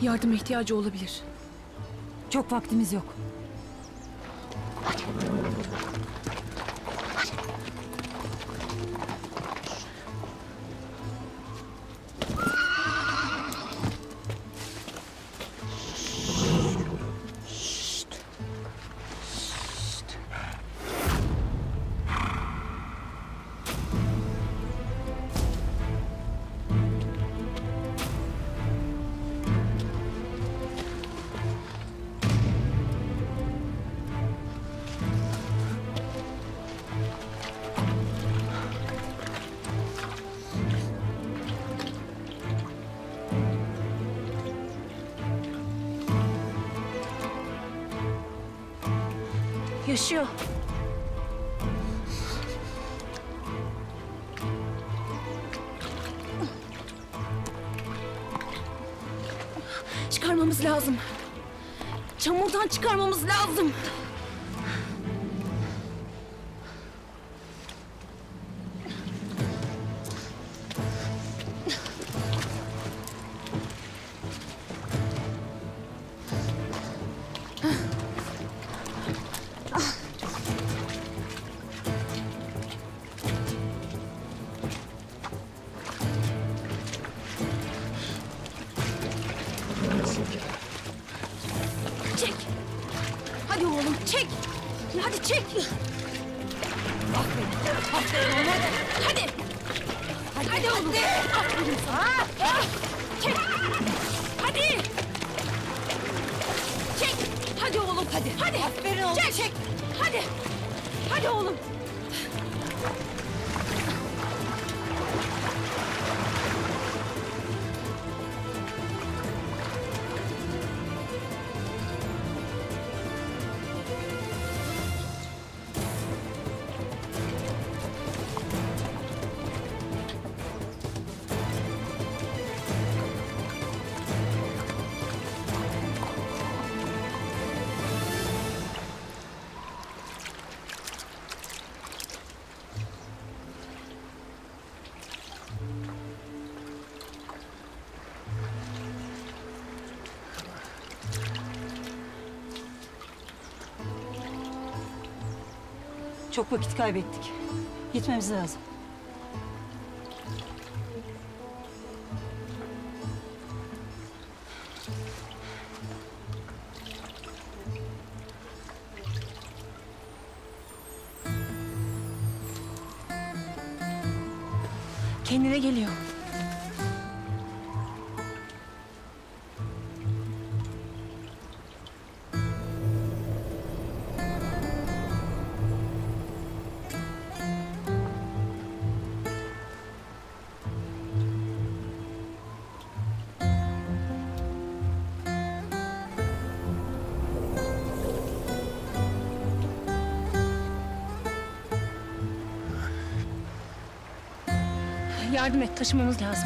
Yardıma ihtiyacı olabilir. Çok vaktimiz yok. Yaşıyor. Çıkarmamız lazım. Çamurdan çıkarmamız lazım. Çek. Hadi oğlum çek. Hadi çek. Aferin. Aferin ona da. Hadi. Hadi oğlum. Aferin sana. Çek. Hadi. Çek. Hadi oğlum. Hadi. Hadi. Aferin oğlum. Çek. Hadi. Hadi oğlum. Çok vakit kaybettik. Gitmemiz lazım. Kendine geliyor. Yardım et, taşımamız lazım.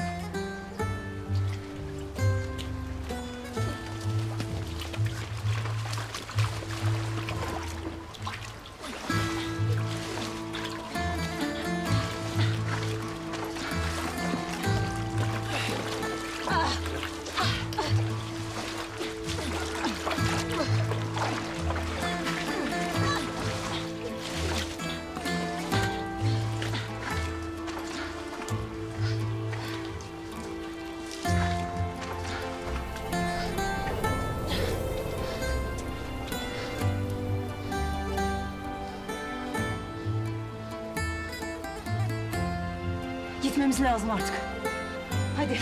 Gitmemiz lazım artık. Hadi.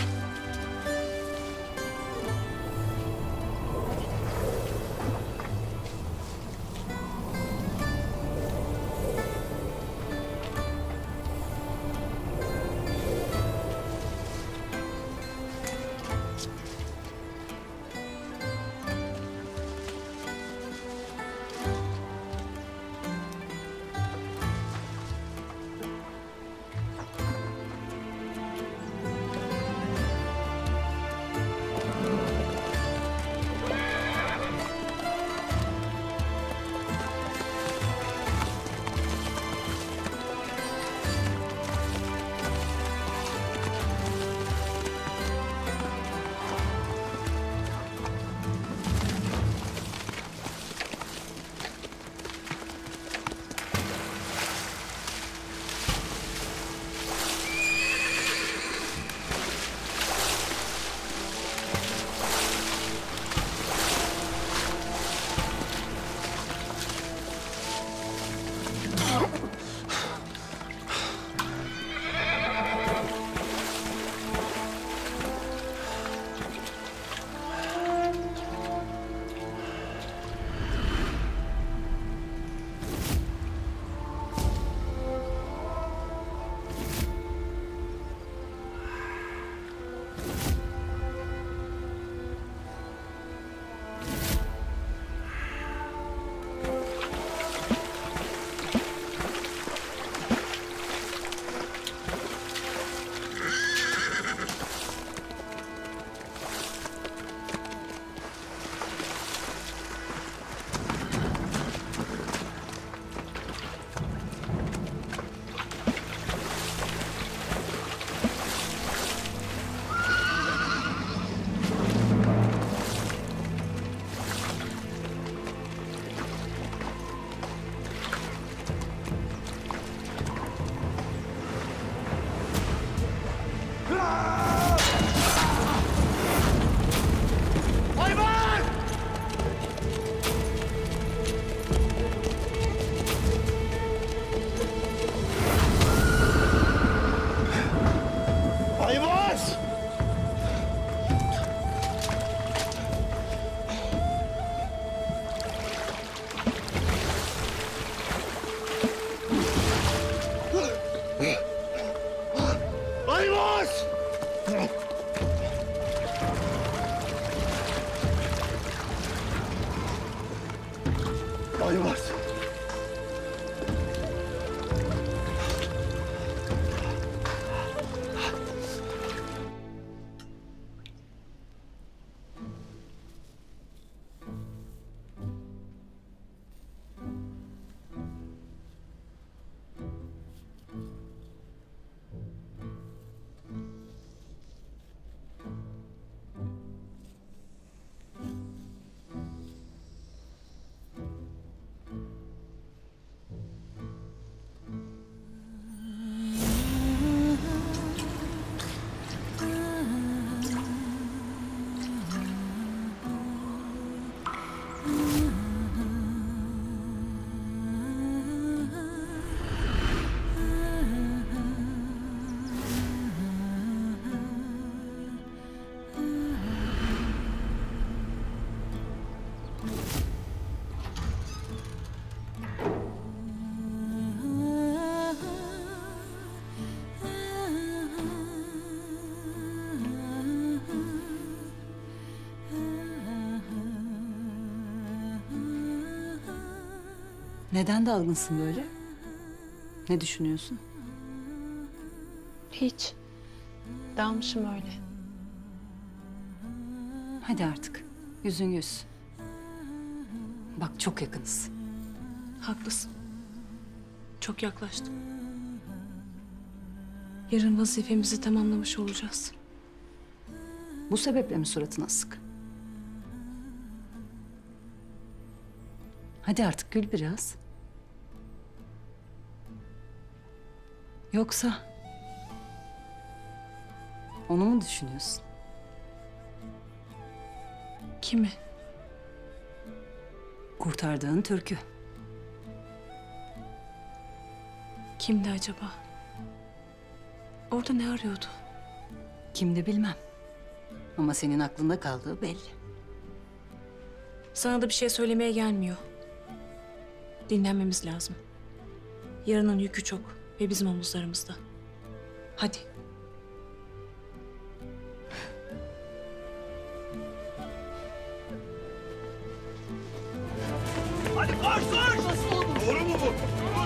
Ayvaz! Neden dalgınsın böyle? Ne düşünüyorsun? Hiç. Dalmışım öyle. Hadi artık. Yüzün gülsün. Bak çok yakınız. Haklısın. Çok yaklaştım. Yarın vazifemizi tamamlamış olacağız. Bu sebeple mi suratın asık? Hadi artık gül biraz. Yoksa onu mu düşünüyorsun? Kimi? Kurtardığın türkü. Kimdi acaba? Orada ne arıyordu? Kimdi bilmem. Ama senin aklında kaldığı belli. Sana da bir şey söylemeye gelmiyor. Dinlenmemiz lazım. Yarının yükü çok ve bizim omuzlarımızda. Hadi. Hadi koş koş! Doğru mu bu?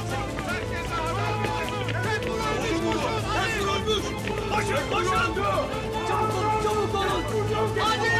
Doğru mu bu? Nasıl olmuş? Koşun koşun! Çabuk olun çabuk olun! Hadi!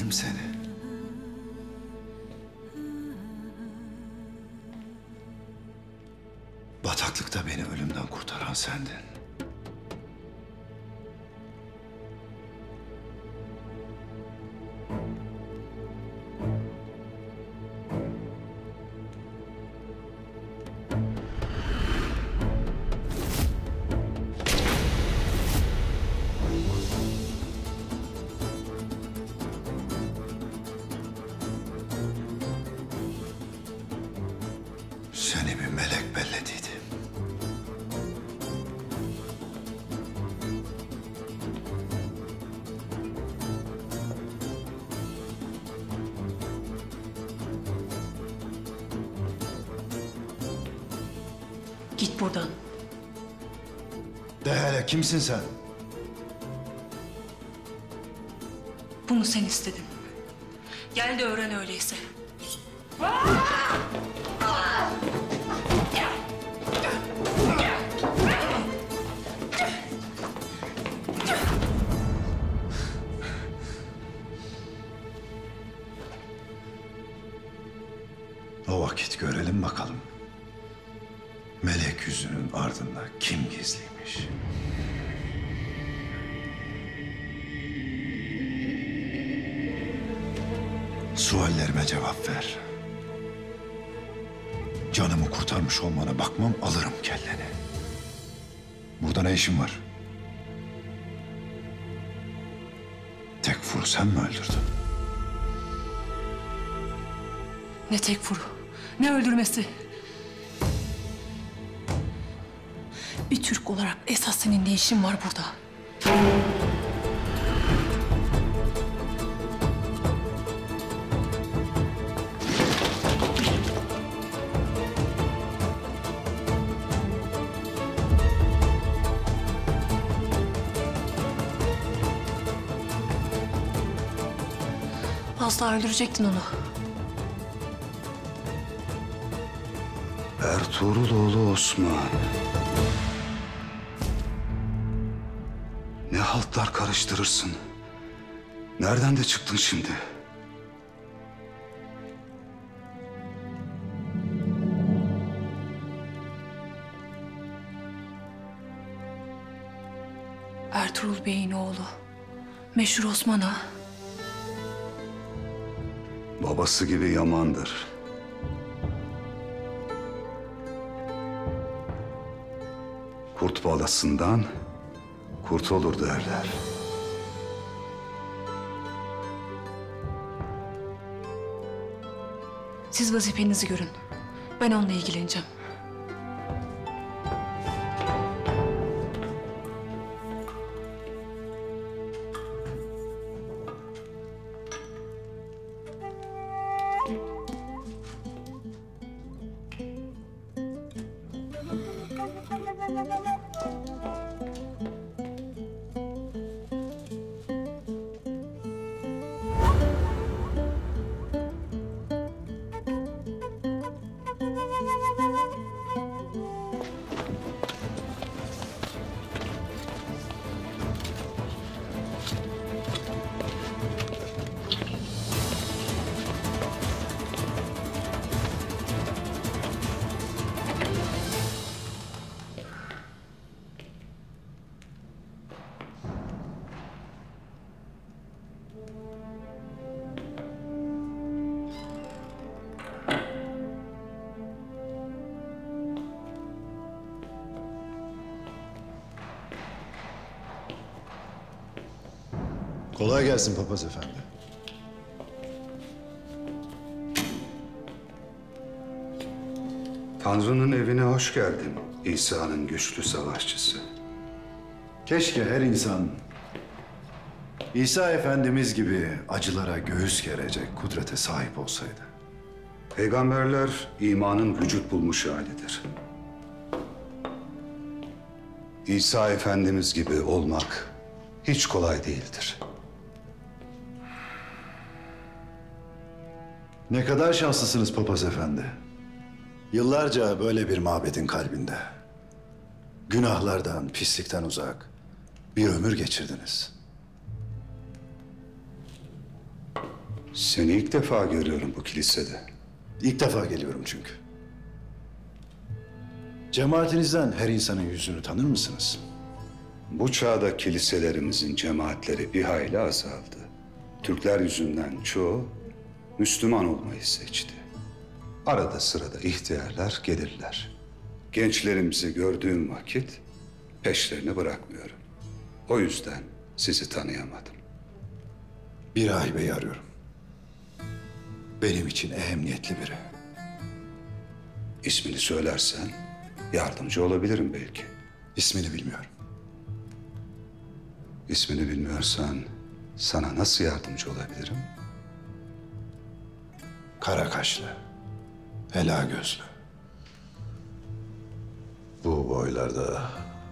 özledim seni. Bataklıkta beni ölümden kurtaran sendin. Seni bir melek bellediydi. Git buradan. De hele kimsin sen? Bunu sen istedin. Gel de öğren öyleyse. O vakit görelim bakalım. Melek yüzünün ardında kim gizliymiş? Suallerime cevap ver. Canımı kurtarmış olmana bakmam, alırım kelleni. Burada ne işin var? Tekfur'u sen mi öldürdün? Ne tekfuru, ne öldürmesi. Bir Türk olarak esas senin ne işin var burada? Az daha öldürecektin onu. Ertuğruloğlu Osman. Ne haltlar karıştırırsın. Nereden de çıktın şimdi? Ertuğrul Bey'in oğlu. Meşhur Osman Ağa. Babası gibi yamandır. Kurt balasından kurt olur derler. Siz vazifenizi görün. Ben onunla ilgileneceğim. Kolay gelsin papaz efendi. Tanrı'nın evine hoş geldin İsa'nın güçlü savaşçısı. Keşke her insan İsa Efendimiz gibi acılara göğüs gerecek kudrete sahip olsaydı. Peygamberler imanın vücut bulmuş halidir. İsa Efendimiz gibi olmak hiç kolay değildir. Ne kadar şanslısınız papaz efendi. Yıllarca böyle bir mabedin kalbinde. Günahlardan, pislikten uzak bir ömür geçirdiniz. Seni ilk defa görüyorum bu kilisede. İlk defa geliyorum çünkü. Cemaatinizden her insanın yüzünü tanır mısınız? Bu çağda kiliselerimizin cemaatleri bir hayli azaldı. Türkler yüzünden çoğu Müslüman olmayı seçti. Arada sırada ihtiyarlar gelirler. Gençlerimizi gördüğüm vakit peşlerini bırakmıyorum. O yüzden sizi tanıyamadım. Bir rahibeyi arıyorum. Benim için ehemmiyetli biri. İsmini söylersen yardımcı olabilirim belki. İsmini bilmiyorum. İsmini bilmiyorsan sana nasıl yardımcı olabilirim? Kara kaşlı, hela gözlü. Bu boylarda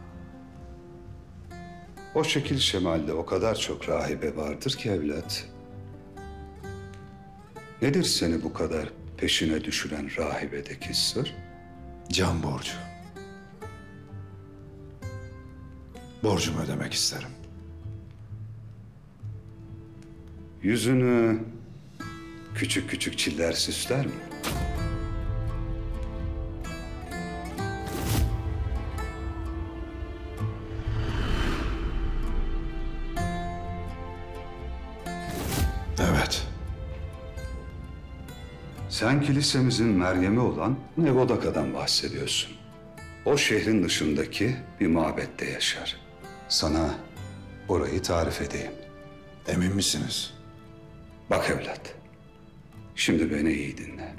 O şekil şemalde o kadar çok rahibe vardır ki evlat. Nedir seni bu kadar peşine düşüren rahibedeki sır? can borcu. Borcumu ödemek isterim. Yüzünü küçük küçük çiller süsler mi? Evet. Sen kilisemizin Meryem'i olan Nevodaka'dan bahsediyorsun. O şehrin dışındaki bir mabette yaşar. Sana orayı tarif edeyim. Emin misiniz? Bak evlat, şimdi beni iyi dinle.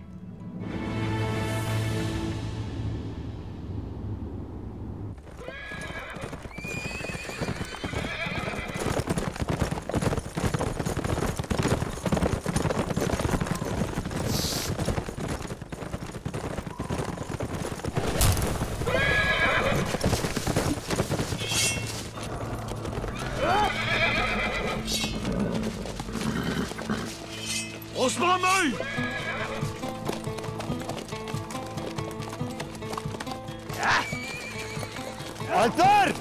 Osman Bey! Alper!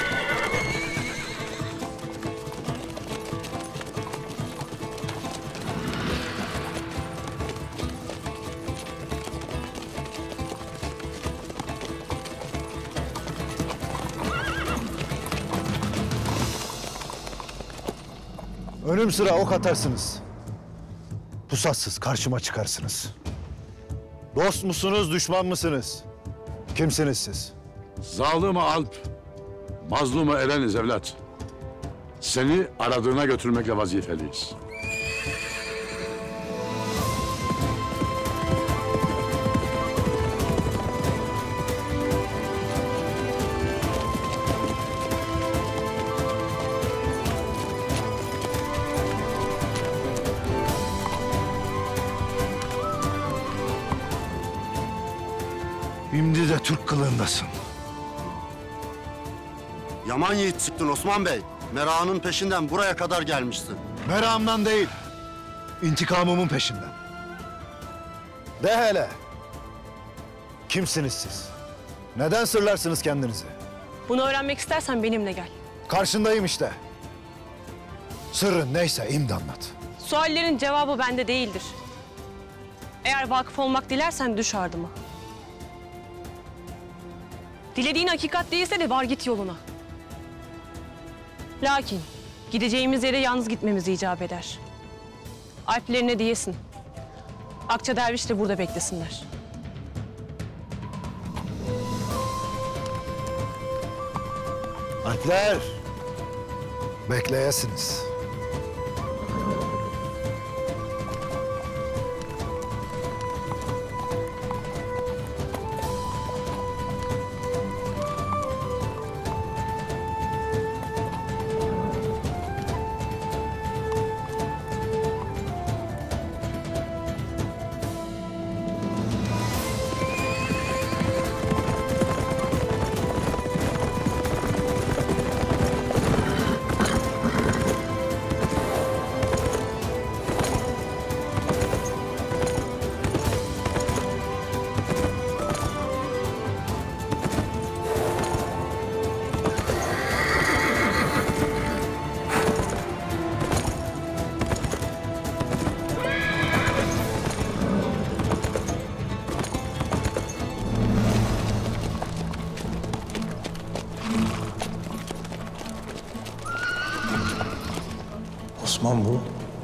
Önüm sıra ok atarsınız. Pusatsız karşıma çıkarsınız. Dost musunuz, düşman mısınız? Kimsiniz siz? Zalım-ı Alp, mazlum-u Ereniz evlat. Seni aradığına götürmekle vazifeliyiz. Şimdi de Türk kılığındasın. Yaman yiğit çıktın Osman Bey. Merakının peşinden buraya kadar gelmişsin. Meramdan değil, intikamımın peşinden. De hele. Kimsiniz siz? Neden sırlarsınız kendinizi? Bunu öğrenmek istersen benimle gel. Karşındayım işte. Sırrın neyse imdi anlat. Suallerin cevabı bende değildir. Eğer vakıf olmak dilersen düş ardıma. Dilediğin hakikat değilse de var git yoluna. Lakin gideceğimiz yere yalnız gitmemiz icap eder. Alplerine diyesin. Akça derviş de burada beklesinler. Alpler. Bekleyesiniz. Osman bu.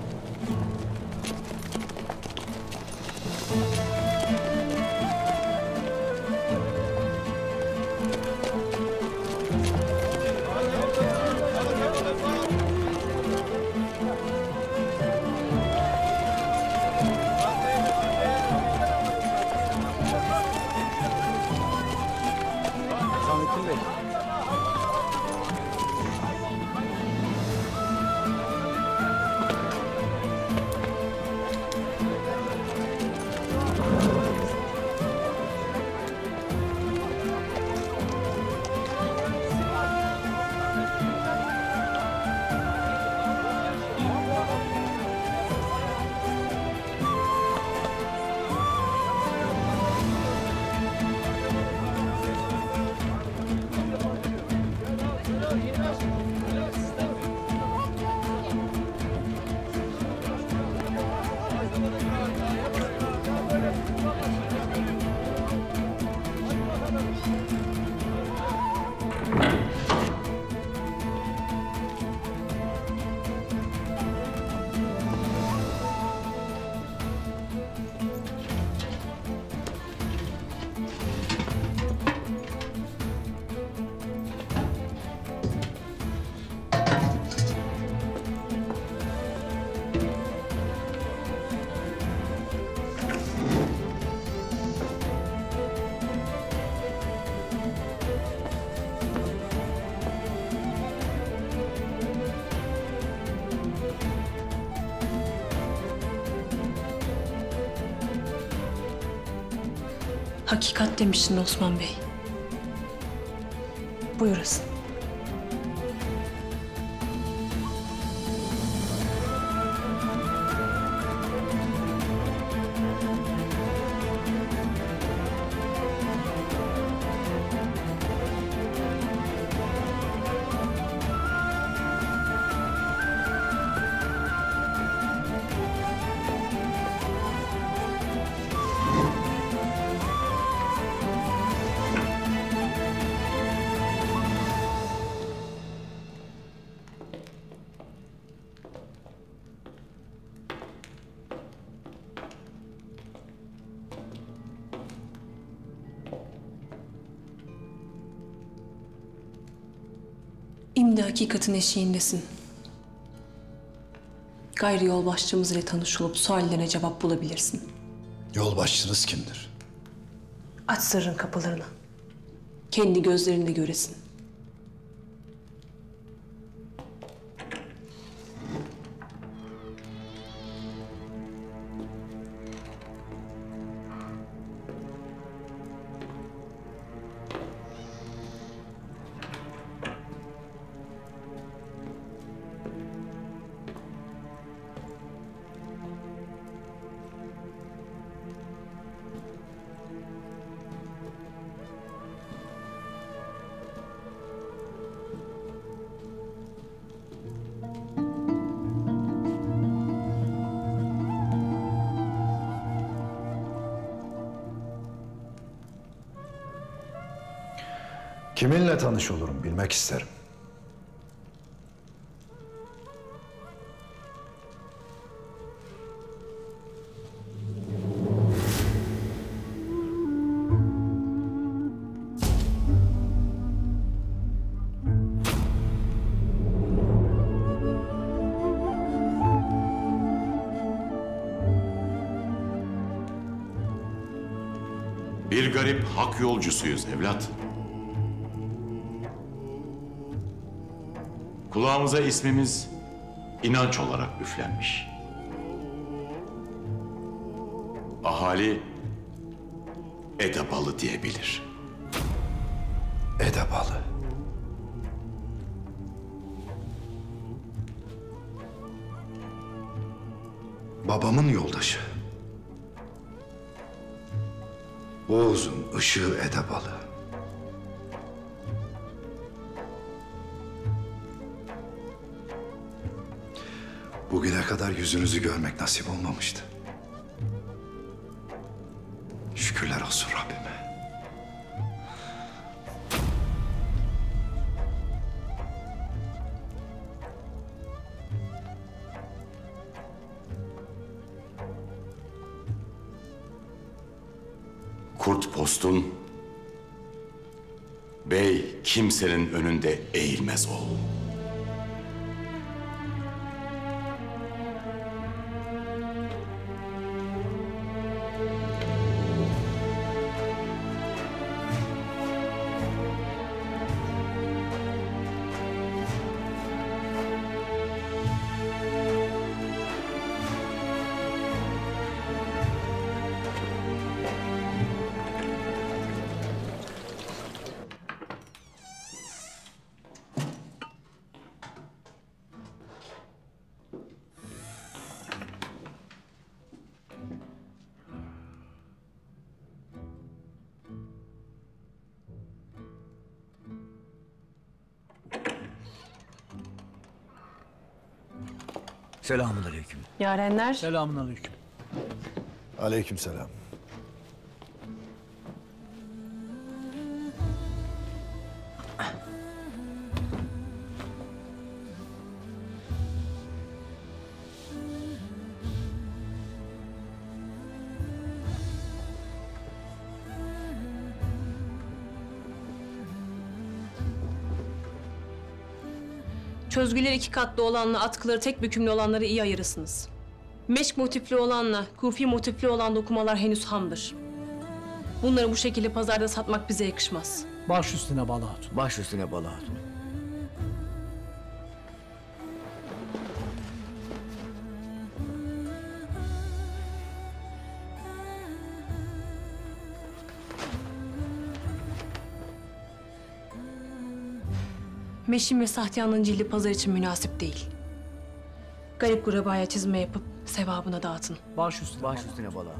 Hakikat demiştin Osman Bey. Buyurasın. Şimdi hakikatin eşiğindesin. Gayrı yolbaşçımız ile tanışılıp suallerine cevap bulabilirsin. Yolbaşçınız kimdir? Aç sırrın kapılarını. Kendi gözlerinde göresin. Kiminle tanış olurum bilmek isterim. Bir garip hak yolcusuyuz evlat. Kulağımıza ismimiz inanç olarak üflenmiş. Ahali Edebalı diyebilir. Edebalı. Babamın yoldaşı. Oğuz'un ışığı Edebalı. Bugüne kadar yüzünüzü görmek nasip olmamıştı. Şükürler olsun Rabbime. Kurt postun, bey kimsenin önünde eğilmez ol. Selamünaleyküm. Yarenler. Selamünaleyküm. Aleykümselam. Çözgüler 2 katlı olanla atkıları tek bükümlü olanları iyi ayırırsınız. Meşk motifli olanla kufi motifli olan dokumalar henüz hamdır. Bunları bu şekilde pazarda satmak bize yakışmaz. Baş üstüne Bala Hatun. Baş üstüne Bala Hatun. Meşin ve Sahtiyan'ın cildi pazar için münasip değil. Garip gurabaya çizme yapıp sevabına dağıtın. Baş üstüne Baş üstüne Bala Hatun.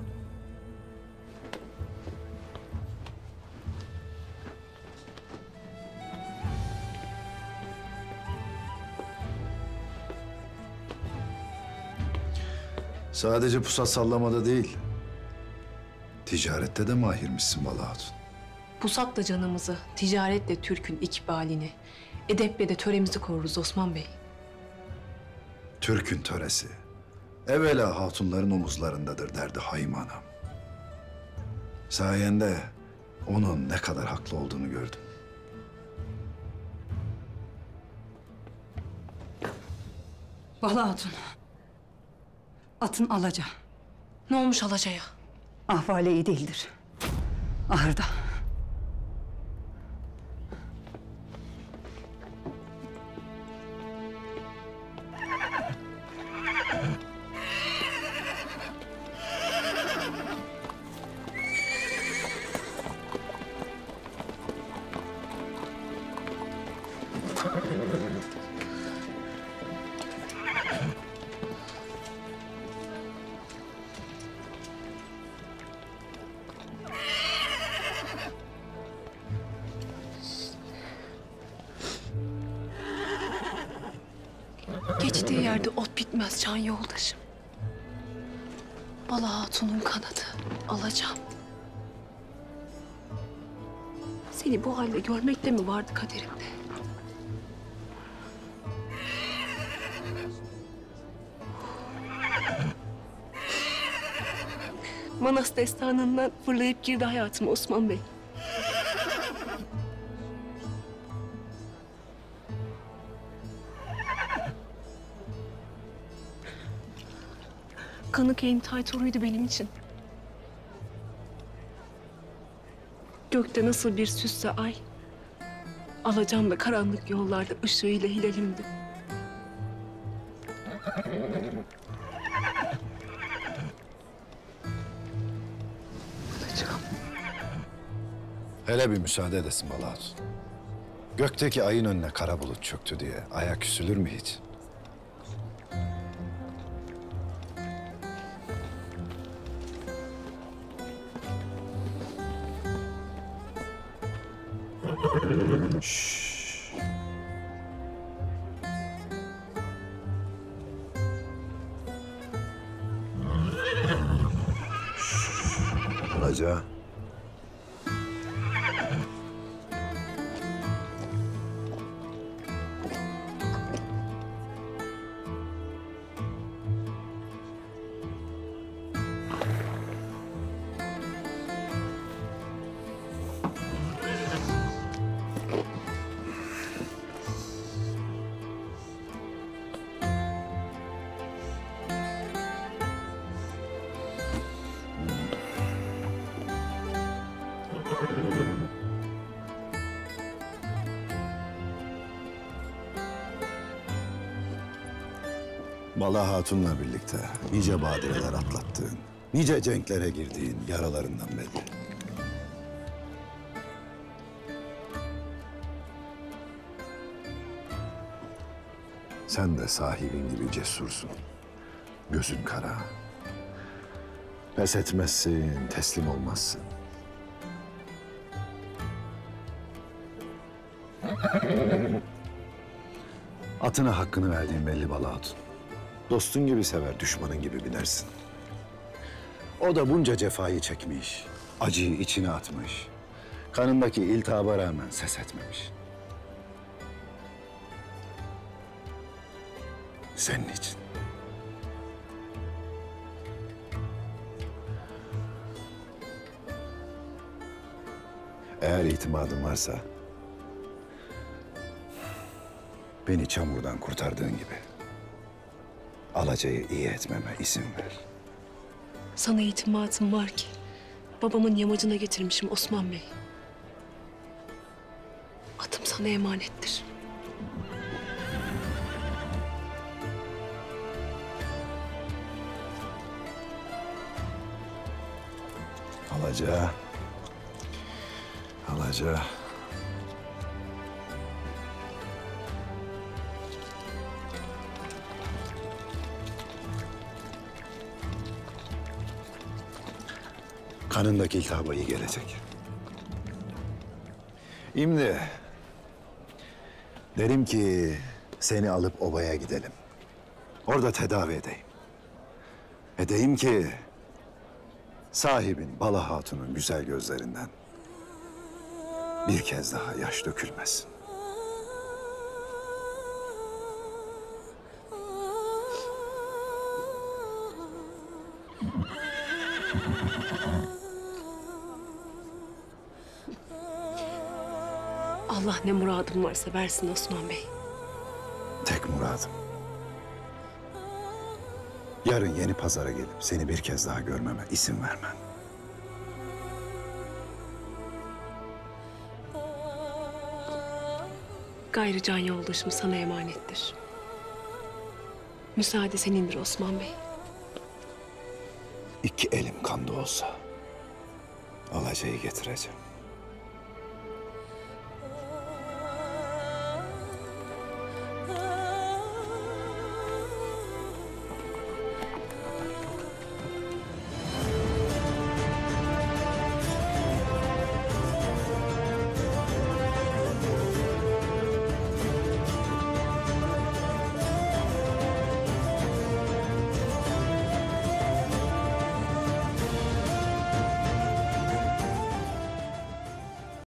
Sadece pusat sallamada değil, ticarette de mahirmişsin Bala Hatun. Pusatla canımızı, ticaretle Türk'ün ikbalini, edeple de töremizi koruruz Osman Bey. Türk'ün töresi, evvela hatunların omuzlarındadır derdi Hayim Anam. Sayende onun ne kadar haklı olduğunu gördüm. Bala Hatun. Atın Alaca. Ne olmuş Alaca'ya? Ahvali iyi değildir. Ahırda. Geçtiği yerde ot bitmez can yoldaşım. Bala Hatun'un kanadı alacağım. Seni bu halde görmek de mi vardı kaderimde? Manas destanından fırlayıp girdi hayatıma Osman Bey. Kanıköy'ün taytoruydu benim için. Gökte nasıl bir süsse ay, alacağım da karanlık yollarda ışığıyla hilalimdi. Alacağım. Hele bir müsaade edesin Bala Hatun. Gökteki ayın önüne kara bulut çöktü diye ayak küsülür mü hiç? Şşş. Alaca. Bala Hatun'la birlikte nice badireler atlattığın, nice cenklere girdiğin yaralarından belli. Sen de sahibin gibi cesursun. Gözün kara. Pes etmezsin, teslim olmazsın. Atına hakkını verdiğin belli Bala Hatun. Dostun gibi sever, düşmanın gibi binersin. O da bunca cefayı çekmiş, acıyı içine atmış. Kanındaki iltihaba rağmen ses etmemiş. Senin için. Eğer itimadın varsa, beni çamurdan kurtardığın gibi Alaca'yı iyi etmeme izin ver. Sana itimatım var ki babamın yamacına getirmişim Osman Bey. Atım sana emanettir. Alaca, Alaca. Kanındaki iltihaba iyi gelecek. Şimdi derim ki seni alıp obaya gidelim. Orada tedavi edeyim. Edeyim ki sahibin Bala Hatun'un güzel gözlerinden bir kez daha yaş dökülmesin. Allah ne muradım varsa versin Osman Bey. Tek muradım. Yarın yeni pazara gelip seni bir kez daha görmeme izin vermen. Gayrı can yoldaşım sana emanettir. Müsaade senindir Osman Bey. İki elim kanda olsa Alaca'yı getireceğim.